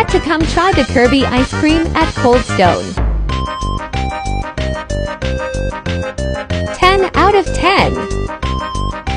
had to come try the Kirby ice cream at Cold Stone. 10 out of 10.